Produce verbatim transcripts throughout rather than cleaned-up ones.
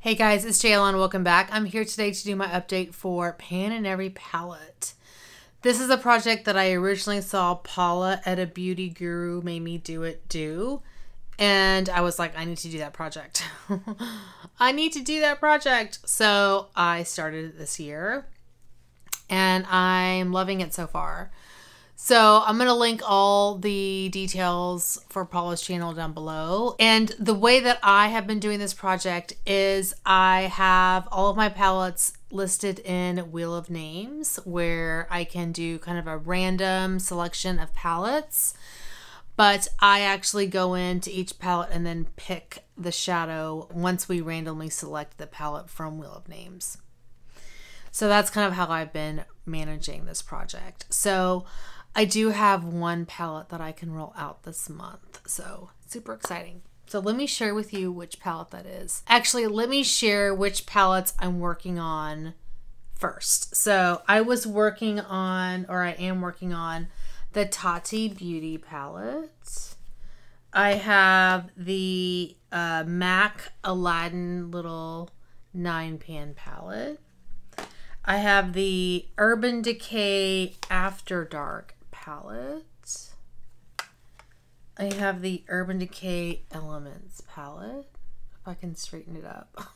Hey guys, it's Jaylon. Welcome back. I'm here today to do my update for Pan in Every palette. This is a project that I originally saw Paula at A Beauty Guru Made Me Do It do. And I was like, I need to do that project. I need to do that project. So I started it this year. And I'm loving it so far. So I'm going to link all the details for Paula's channel down below. And the way that I have been doing this project is I have all of my palettes listed in Wheel of Names, where I can do kind of a random selection of palettes. But I actually go into each palette and then pick the shadow once we randomly select the palette from Wheel of Names. So that's kind of how I've been managing this project. So I do have one palette that I can roll out this month, so super exciting. So let me share with you which palette that is. Actually, let me share which palettes I'm working on first. So I was working on, or I am working on, the Tati Beauty palette. I have the uh, MAC Aladdin little nine pan palette. I have the Urban Decay After Dark palette. I have the Urban Decay Elements palette, if I can straighten it up.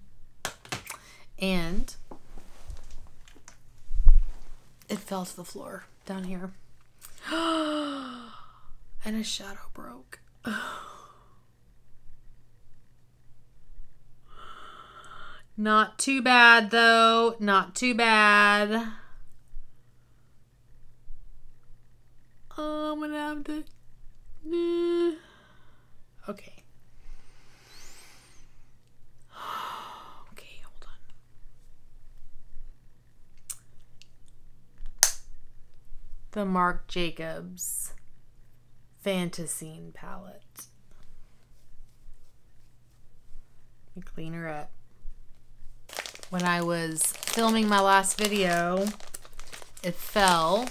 And it fell to the floor down here. And a shadow broke. Not too bad though, not too bad. Oh, I'm gonna have to. Uh, okay. Okay, hold on. The Marc Jacobs Fantasine palette. Let me clean her up. When I was filming my last video, it fell.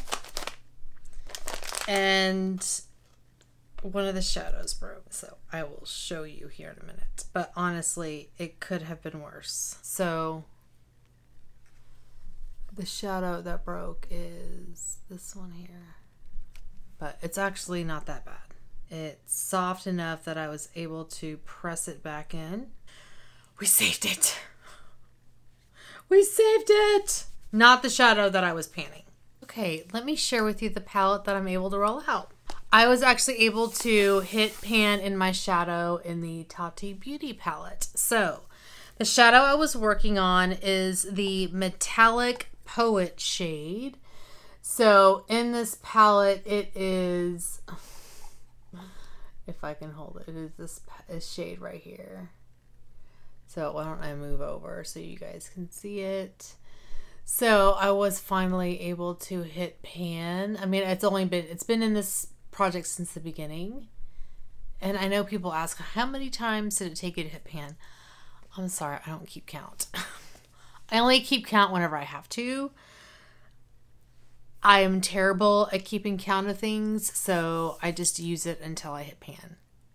And one of the shadows broke, so I will show you here in a minute. But honestly, it could have been worse. So the shadow that broke is this one here. But it's actually not that bad. It's soft enough that I was able to press it back in. We saved it. We saved it. Not the shadow that I was panning. Okay, let me share with you the palette that I'm able to roll out. I was actually able to hit pan in my shadow in the Tati Beauty palette. So the shadow I was working on is the Metallic Poet shade. So in this palette, it is, if I can hold it, it is this, this shade right here. So why don't I move over so you guys can see it? So I was finally able to hit pan. I mean, it's only been, it's been in this project since the beginning. And I know people ask, how many times did it take you to hit pan? I'm sorry, I don't keep count. I only keep count whenever I have to. I am terrible at keeping count of things, so I just use it until I hit pan.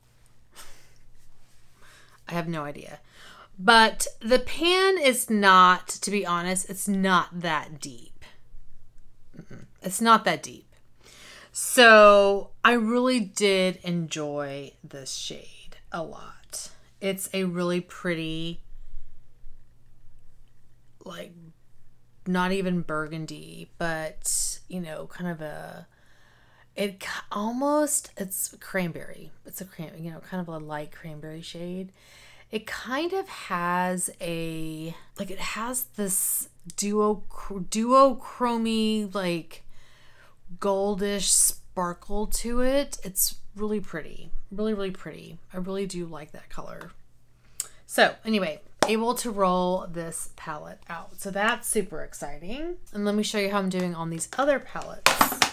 I have no idea. But the pan is not, to be honest, it's not that deep. Mm-mm. It's not that deep. So I really did enjoy this shade a lot. It's a really pretty, like, not even burgundy, but, you know, kind of a, it almost, it's cranberry. It's a cran, you know, kind of a light cranberry shade. It kind of has a, like it has this duo, duochromy, like goldish sparkle to it. It's really pretty, really, really pretty. I really do like that color. So anyway, able to roll this palette out. So that's super exciting. And let me show you how I'm doing on these other palettes.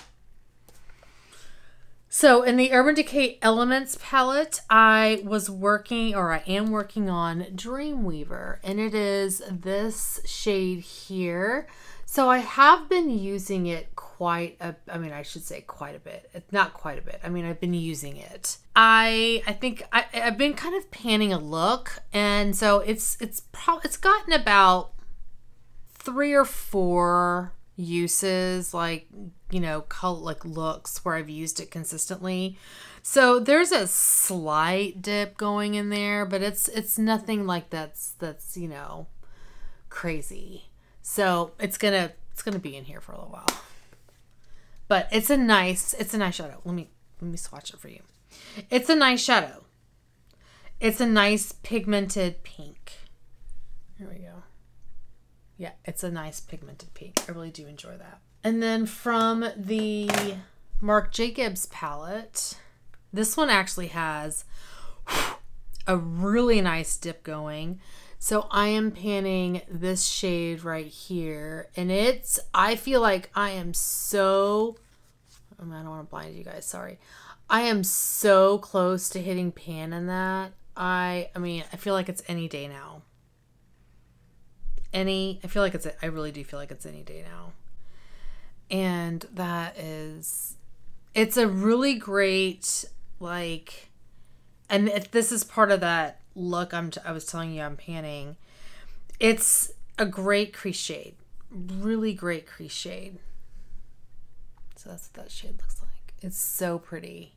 So in the Urban Decay Elements palette, I was working, or I am working on Dreamweaver, and it is this shade here. So I have been using it quite a, I mean, I should say quite a bit. It's not quite a bit. I mean, I've been using it. I I think I, I've been kind of panning a look, and so it's it's probably it's gotten about three or four uses, like, you know, color, like looks where I've used it consistently. So there's a slight dip going in there, but it's it's nothing like that's that's you know crazy. So it's gonna it's gonna be in here for a little while. But it's a nice it's a nice shadow. Let me let me swatch it for you. It's a nice shadow. It's a nice pigmented pink. Here we go. Yeah, it's a nice pigmented pink. I really do enjoy that. And then from the Marc Jacobs palette, this one actually has a really nice dip going. So I am panning this shade right here, and it's, I feel like I am so, I don't want to blind you guys, sorry. I am so close to hitting pan in that. I, I mean, I feel like it's any day now. Any, I feel like it's, I really do feel like it's any day now. And that is, it's a really great, like, and if this is part of that look I'm, I was telling you I'm panning, it's a great crease shade. Really great crease shade. So that's what that shade looks like. It's so pretty.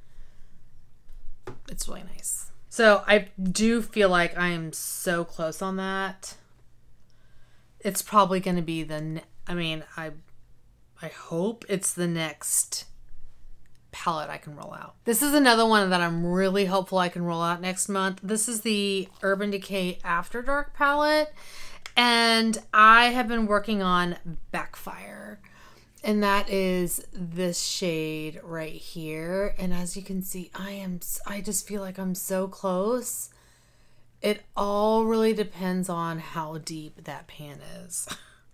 It's really nice. So I do feel like I am so close on that. It's probably going to be the, I mean, I I hope it's the next palette I can roll out. This is another one that I'm really hopeful I can roll out next month. This is the Urban Decay After Dark palette, and I have been working on Backfire, and that is this shade right here. And as you can see, I am, I just feel like I'm so close. It all really depends on how deep that pan is.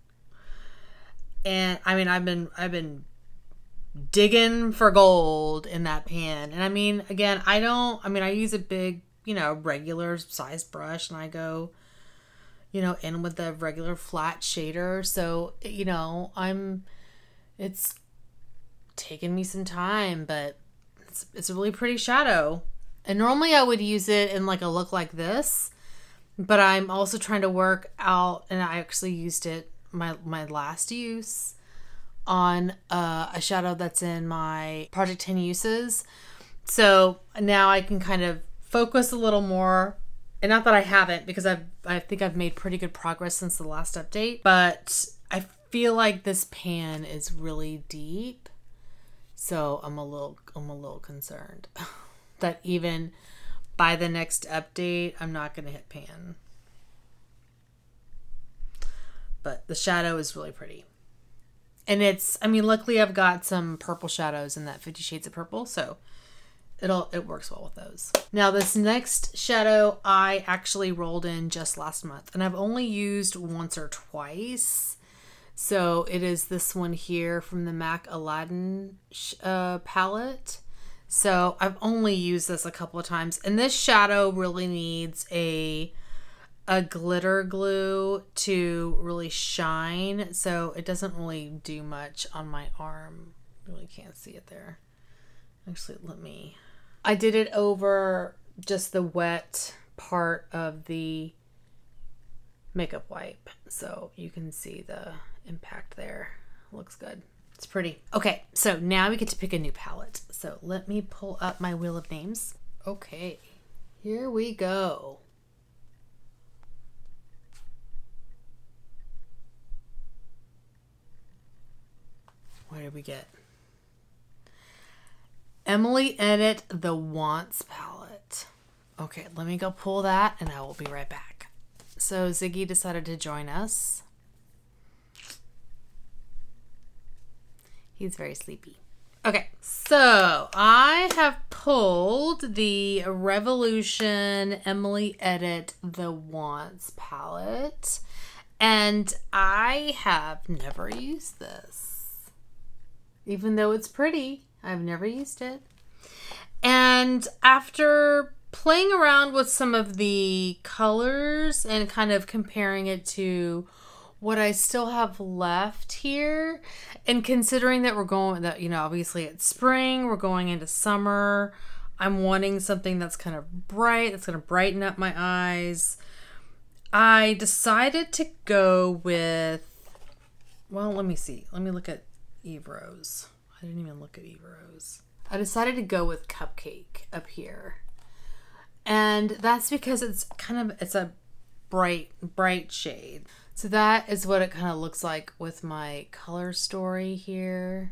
And I mean, I've been, I've been digging for gold in that pan. And I mean, again, I don't, I mean, I use a big, you know, regular size brush, and I go, you know, in with the regular flat shader. So, you know, I'm, it's taken me some time, but it's, it's a really pretty shadow. And normally I would use it in like a look like this, but I'm also trying to work out, and I actually used it, my, my last use, on uh, a shadow that's in my Project ten Uses. So now I can kind of focus a little more, and not that I haven't, because I've, I think I've made pretty good progress since the last update, but I feel like this pan is really deep. So I'm a little, I'm a little concerned that even by the next update, I'm not going to hit pan. But the shadow is really pretty. And it's, I mean, luckily I've got some purple shadows in that Fifty Shades of Purple, so it'll, it works well with those. Now this next shadow I actually rolled in just last month, and I've only used once or twice. So it is this one here from the MAC Aladdin uh, palette. So I've only used this a couple of times, and this shadow really needs a a glitter glue to really shine, so it doesn't really do much on my arm. Really can't see it there. Actually, let me, I did it over just the wet part of the makeup wipe, so you can see the impact there. Looks good. It's pretty. Okay, so now we get to pick a new palette. So let me pull up my wheel of names. Okay, here we go. What did we get? Emily Edit the Wants palette. Okay, let me go pull that, and I will be right back. So Ziggy decided to join us. He's very sleepy. Okay, so I have pulled the Revolution Emily Edit the Wants palette, and I have never used this. Even though it's pretty, I've never used it. And after playing around with some of the colors and kind of comparing it to what I still have left here. And considering that we're going, that, you know, obviously it's spring, we're going into summer, I'm wanting something that's kind of bright, that's going to brighten up my eyes. I decided to go with, well, let me see. Let me look at Eve Rose. I didn't even look at Eve Rose. I decided to go with Cupcake up here. And that's because it's kind of, it's a bright, bright shade. So that is what it kind of looks like with my color story here.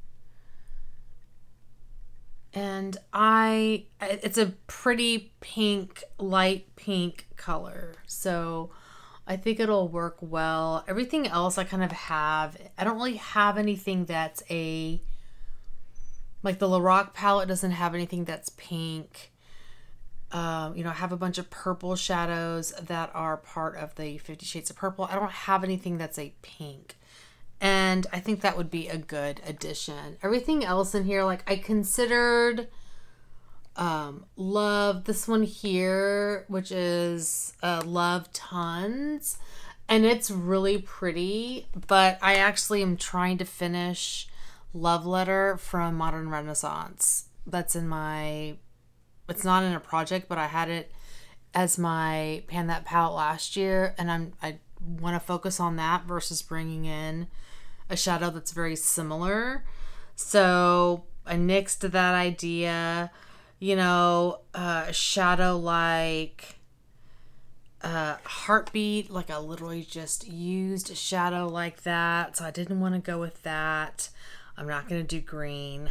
And I, it's a pretty pink, light pink color. So I think it'll work well. Everything else I kind of have, I don't really have anything that's a, like the Lorac palette doesn't have anything that's pink. Um, you know, I have a bunch of purple shadows that are part of the Fifty Shades of Purple. I don't have anything that's a pink. And I think that would be a good addition. Everything else in here, like I considered um, Love, this one here, which is uh, Love Tons. And it's really pretty, but I actually am trying to finish Love Letter from Modern Renaissance. That's in my... It's not in a project, but I had it as my Pan That palette last year, and I'm I want to focus on that versus bringing in a shadow that's very similar. So I nixed that idea. You know, uh, a shadow like uh, Heartbeat, like I literally just used a shadow like that, so I didn't want to go with that. I'm not going to do green.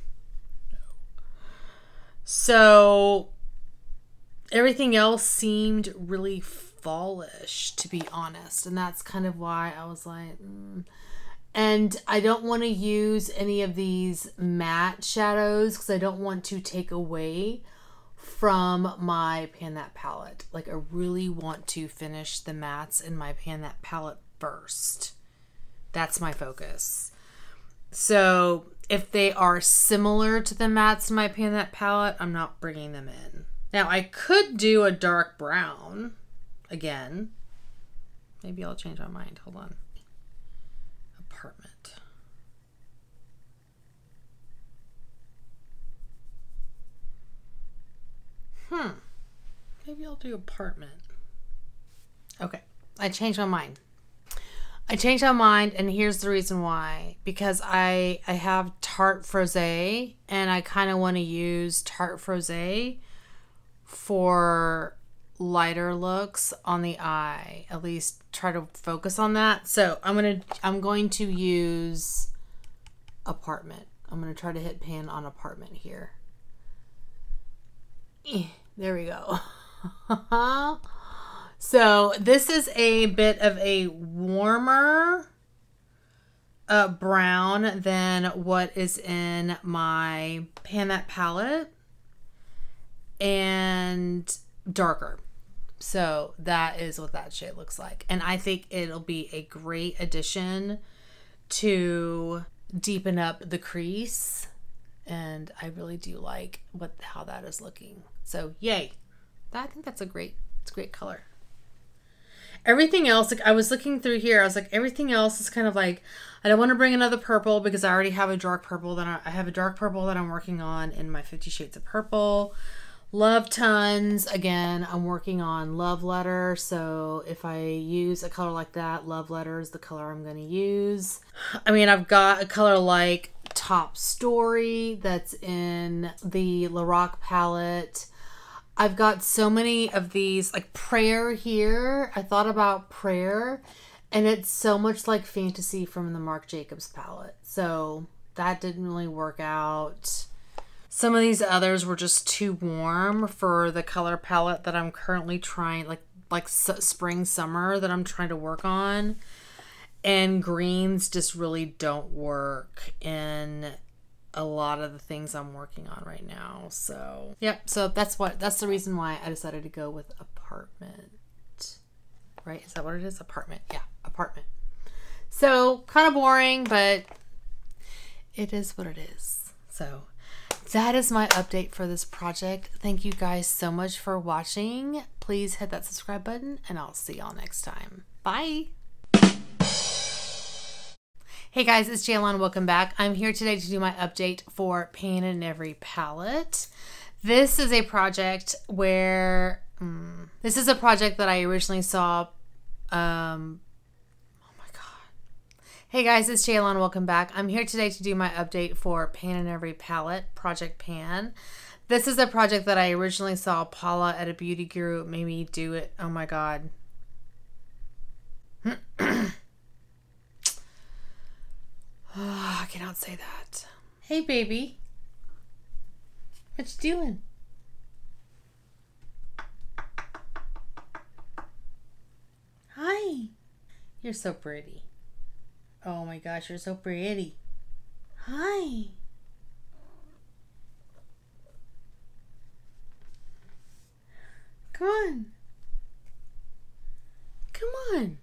So everything else seemed really fallish, to be honest. And that's kind of why I was like, mm. And I don't want to use any of these matte shadows because I don't want to take away from my Pan That palette. Like I really want to finish the mattes in my Pan That palette first. That's my focus. So if they are similar to the mattes in my Pan That palette, I'm not bringing them in. Now, I could do a dark brown again. Maybe I'll change my mind. Hold on. Apartment. Hmm. Maybe I'll do Apartment. Okay. I changed my mind. I changed my mind, and here's the reason why. Because I I have Tarte Frosé, and I kind of want to use Tarte Frosé for lighter looks on the eye. At least try to focus on that. So I'm gonna I'm going to use Apartment. I'm gonna try to hit pan on Apartment here. Eh, there we go. So this is a bit of a warmer uh, brown than what is in my Pan That palette, and darker. So that is what that shade looks like. And I think it'll be a great addition to deepen up the crease. And I really do like what how that is looking. So yay. I think that's a great, it's a great color. Everything else, like I was looking through here, I was like, everything else is kind of like, I don't want to bring another purple because I already have a dark purple that I, I have a dark purple that I'm working on in my Fifty Shades of Purple. Love Tons, again, I'm working on Love Letter, so if I use a color like that, Love Letter is the color I'm going to use. I mean, I've got a color like Top Story that's in the Lorac palette. I've got so many of these, like Prayer here. I thought about Prayer, and it's so much like Fantasy from the Marc Jacobs palette. So that didn't really work out. Some of these others were just too warm for the color palette that I'm currently trying, like like spring, summer that I'm trying to work on. And greens just really don't work in a lot of the things I'm working on right now. So, yep. So that's what, that's the reason why I decided to go with Apartment. Right? Is that what it is? Apartment. Yeah. Apartment. So kind of boring, but it is what it is. So that is my update for this project. Thank you guys so much for watching. Please hit that subscribe button, and I'll see y'all next time. Bye. Hey guys, it's Jaylon. Welcome back. I'm here today to do my update for Pan in Every palette. This is a project where um, this is a project that I originally saw. Um, oh my god! Hey guys, it's Jaylon. Welcome back. I'm here today to do my update for Pan in Every palette, Project Pan. This is a project that I originally saw Paula at a Beauty Guru made me do it. Oh my god. Oh, I cannot say that. Hey, baby. What you doing? Hi. You're so pretty. Oh my gosh, you're so pretty. Hi. Come on. Come on.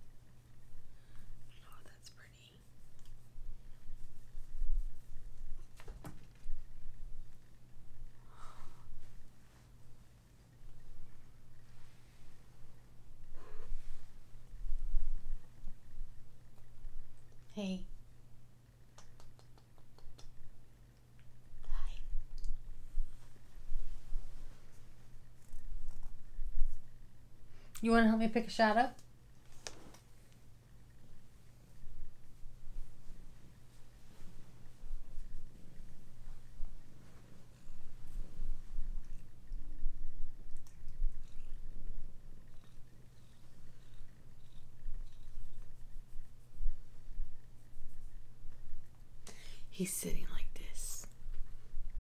Hey. Hi. You want to help me pick a shadow? He's sitting like